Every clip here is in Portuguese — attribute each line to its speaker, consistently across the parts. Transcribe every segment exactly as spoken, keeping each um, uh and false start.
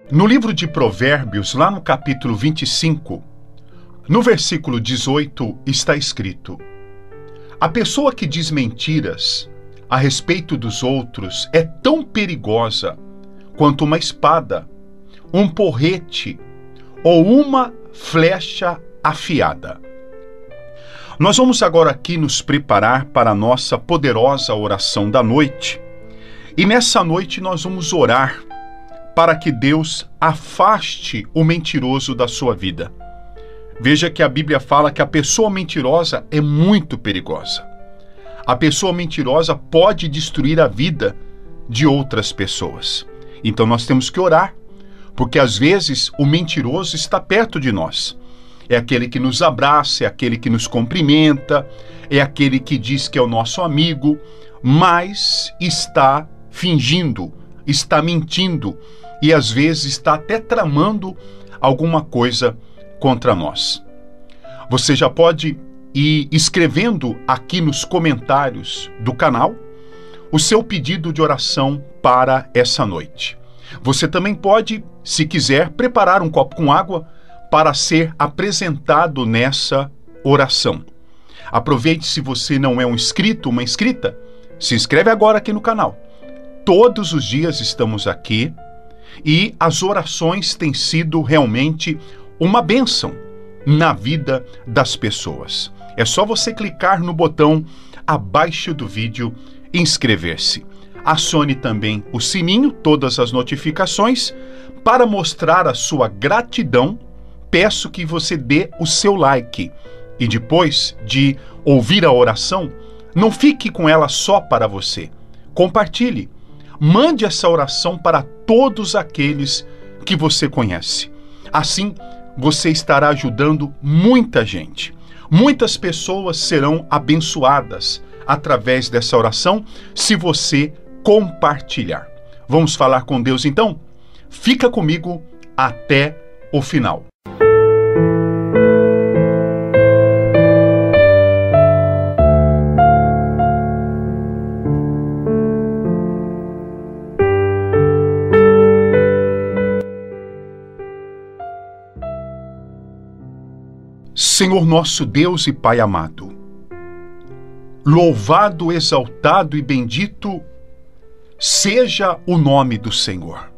Speaker 1: No livro de Provérbios, lá no capítulo vinte e cinco, no versículo dezoito, está escrito: a pessoa que diz mentiras a respeito dos outros é tão perigosa quanto uma espada, um porrete ou uma flecha afiada. Nós vamos agora aqui nos preparar para a nossa poderosa oração da noite. E nessa noite nós vamos orar para que Deus afaste o mentiroso da sua vida. Veja que a Bíblia fala que a pessoa mentirosa é muito perigosa. A pessoa mentirosa pode destruir a vida de outras pessoas. Então nós temos que orar, porque às vezes o mentiroso está perto de nós. É aquele que nos abraça, é aquele que nos cumprimenta, é aquele que diz que é o nosso amigo, mas está fingindo, está mentindo e às vezes está até tramando alguma coisa contra nós. Você já pode ir escrevendo aqui nos comentários do canal o seu pedido de oração para essa noite. Você também pode, se quiser, preparar um copo com água para ser apresentado nessa oração. Aproveite, se você não é um inscrito, uma inscrita, se inscreve agora aqui no canal. Todos os dias estamos aqui e as orações têm sido realmente uma bênção na vida das pessoas. É só você clicar no botão abaixo do vídeo e inscrever-se. Acione também o sininho, todas as notificações, para mostrar a sua gratidão. Peço que você dê o seu like e depois de ouvir a oração, não fique com ela só para você. Compartilhe. Mande essa oração para todos aqueles que você conhece. Assim, você estará ajudando muita gente. Muitas pessoas serão abençoadas através dessa oração se você compartilhar. Vamos falar com Deus então? Fica comigo até o final. Senhor nosso Deus e Pai amado, louvado, exaltado e bendito seja o nome do Senhor.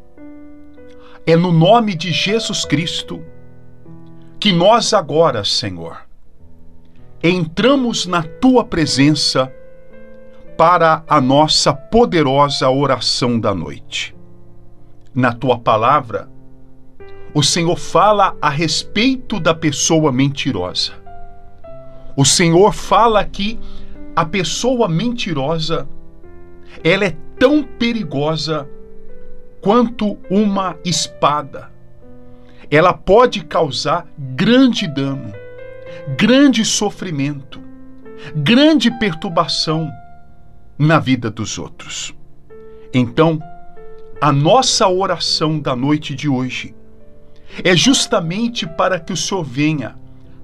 Speaker 1: É no nome de Jesus Cristo que nós agora, Senhor, entramos na Tua presença para a nossa poderosa oração da noite. Na Tua palavra, o Senhor fala a respeito da pessoa mentirosa. O Senhor fala que a pessoa mentirosa, ela é tão perigosa quanto uma espada. Ela pode causar grande dano, grande sofrimento, grande perturbação na vida dos outros. Então, a nossa oração da noite de hoje é justamente para que o Senhor venha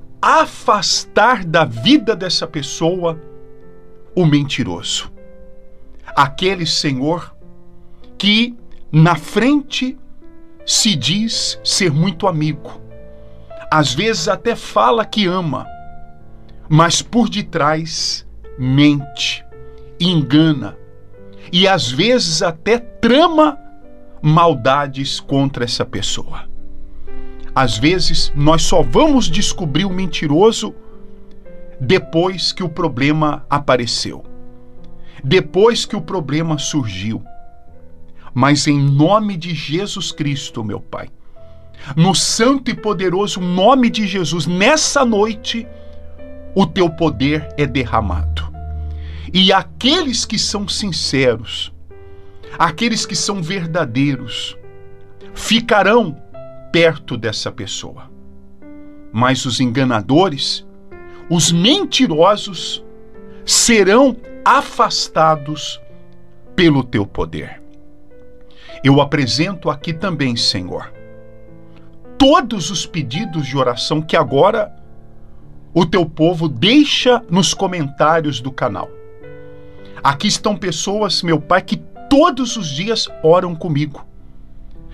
Speaker 1: afastar da vida dessa pessoa o mentiroso. Aquele, Senhor, que na frente se diz ser muito amigo. Às vezes até fala que ama, mas por detrás mente, engana e às vezes até trama maldades contra essa pessoa. Às vezes, nós só vamos descobrir o mentiroso depois que o problema apareceu, depois que o problema surgiu. Mas em nome de Jesus Cristo, meu Pai, no santo e poderoso nome de Jesus, nessa noite, o Teu poder é derramado. E aqueles que são sinceros, aqueles que são verdadeiros, ficarão perto dessa pessoa. Mas os enganadores, os mentirosos, serão afastados pelo Teu poder. Eu apresento aqui também, Senhor, todos os pedidos de oração que agora o Teu povo deixa nos comentários do canal. Aqui estão pessoas, meu Pai, que todos os dias oram comigo.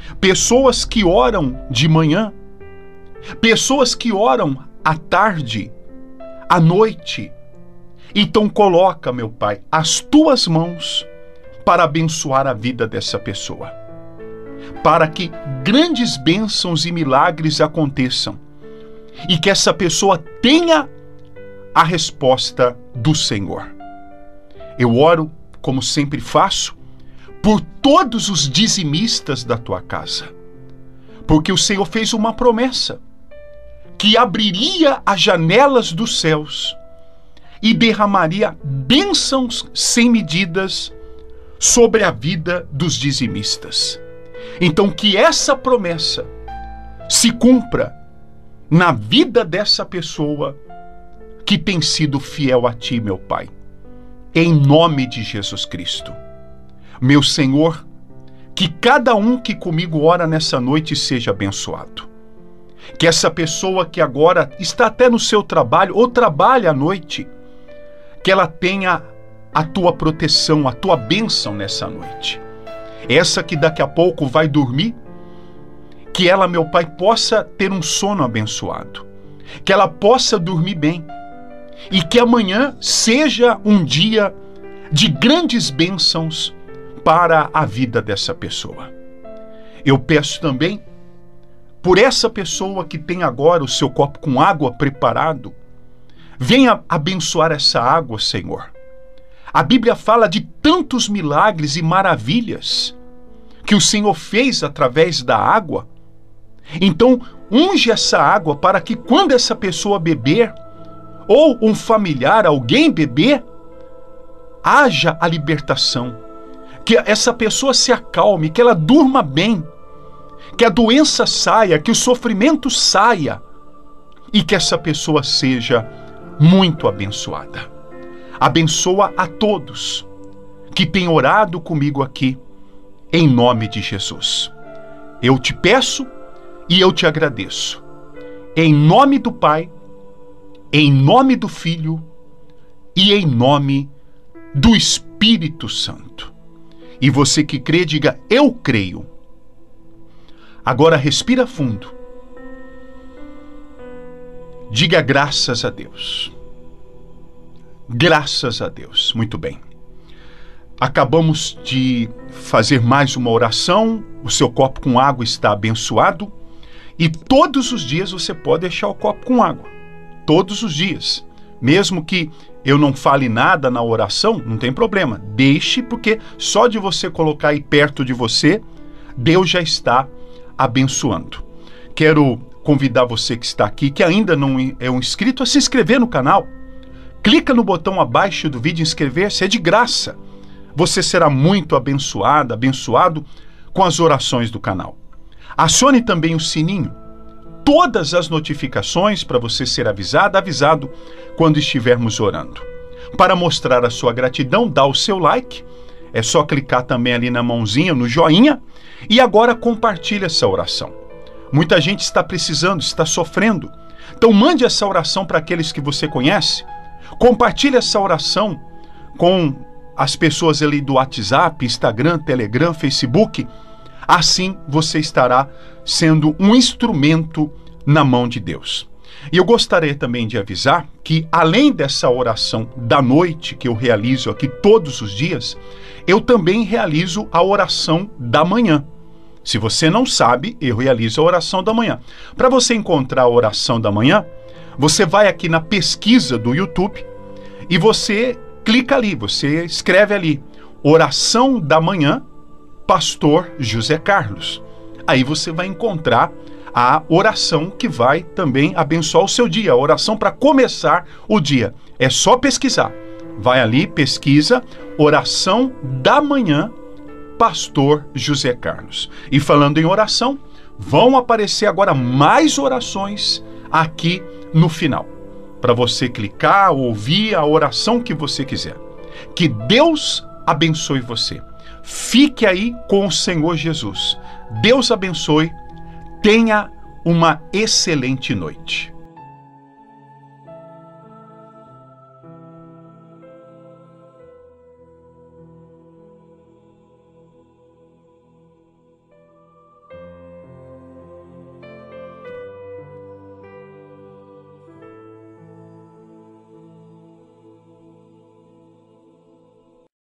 Speaker 1: pessoas que oram de manhã, pessoas que oram à tarde, à noite. Então coloca, meu Pai, as tuas mãos para abençoar a vida dessa pessoa, para que grandes bênçãos e milagres aconteçam e que essa pessoa tenha a resposta do Senhor. Eu oro, como sempre faço, por todos os dizimistas da tua casa, porque o Senhor fez uma promessa que abriria as janelas dos céus e derramaria bênçãos sem medidas sobre a vida dos dizimistas. Então, que essa promessa se cumpra na vida dessa pessoa que tem sido fiel a ti, meu Pai. Em nome de Jesus Cristo. Meu Senhor, que cada um que comigo ora nessa noite seja abençoado. Que essa pessoa que agora está até no seu trabalho ou trabalha à noite, que ela tenha a tua proteção, a tua bênção nessa noite. Essa que daqui a pouco vai dormir, que ela, meu Pai, possa ter um sono abençoado, que ela possa dormir bem e que amanhã seja um dia de grandes bênçãos para a vida dessa pessoa. Eu peço também por essa pessoa que tem agora o seu copo com água preparado, venha abençoar essa água, Senhor. A Bíblia fala de tantos milagres e maravilhas que o Senhor fez através da água. Então, unge essa água para que quando essa pessoa beber, ou um familiar, alguém beber, haja a libertação. Que essa pessoa se acalme, que ela durma bem, que a doença saia, que o sofrimento saia e que essa pessoa seja muito abençoada. Abençoa a todos que têm orado comigo aqui, em nome de Jesus. Eu te peço e eu te agradeço. Em nome do Pai, em nome do Filho e em nome do Espírito Santo. E você que crê, diga: eu creio. Agora respira fundo. Diga graças a Deus. Graças a Deus. Muito bem. Acabamos de fazer mais uma oração. O seu copo com água está abençoado. E todos os dias você pode deixar o copo com água. Todos os dias. Mesmo que eu não fale nada na oração, não tem problema. Deixe, porque só de você colocar aí perto de você, Deus já está abençoando. Quero convidar você que está aqui, que ainda não é um inscrito, a se inscrever no canal. Clica no botão abaixo do vídeo inscrever-se, é de graça. Você será muito abençoado, abençoado com as orações do canal. Acione também o sininho. Todas as notificações para você ser avisado, avisado quando estivermos orando. Para mostrar a sua gratidão, dá o seu like. É só clicar também ali na mãozinha, no joinha. E agora compartilhe essa oração. Muita gente está precisando, está sofrendo. Então mande essa oração para aqueles que você conhece. Compartilhe essa oração com as pessoas ali do WhatsApp, Instagram, Telegram, Facebook. Assim você estará sendo um instrumento na mão de Deus. E eu gostaria também de avisar que, além dessa oração da noite que eu realizo aqui todos os dias, eu também realizo a oração da manhã. Se você não sabe, eu realizo a oração da manhã. Para você encontrar a oração da manhã, você vai aqui na pesquisa do YouTube e você clica ali, você escreve ali, oração da manhã, Pastor José Carlos. Aí você vai encontrar a oração que vai também abençoar o seu dia, a oração para começar o dia. É só pesquisar. Vai ali, pesquisa, oração da manhã, Pastor José Carlos. E falando em oração, vão aparecer agora mais orações aqui no final, para você clicar, ouvir a oração que você quiser. Que Deus abençoe você. Fique aí com o Senhor Jesus. Deus abençoe. Tenha uma excelente noite.